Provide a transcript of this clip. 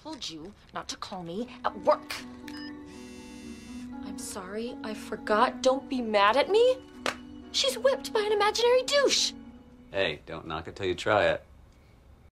told you not to call me at work. I'm sorry, I forgot. Don't be mad at me. She's whipped by an imaginary douche. Hey, don't knock it till you try it.